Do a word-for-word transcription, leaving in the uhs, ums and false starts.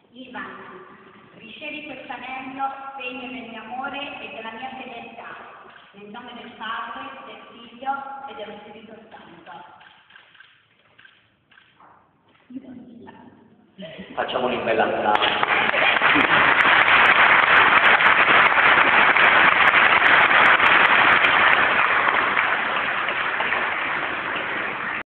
Ivan, ricevi questo anello, segno del mio amore e della mia fedeltà, nel nome del Padre, del Figlio e dello Spirito Santo. Facciamoli in bella strada.